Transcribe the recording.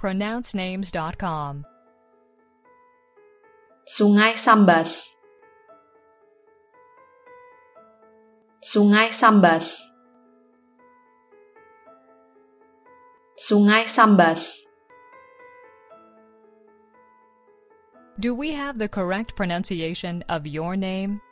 pronouncenames.com. Sungai Sambas. Sungai Sambas. Sungai Sambas. Do we have the correct pronunciation of your name?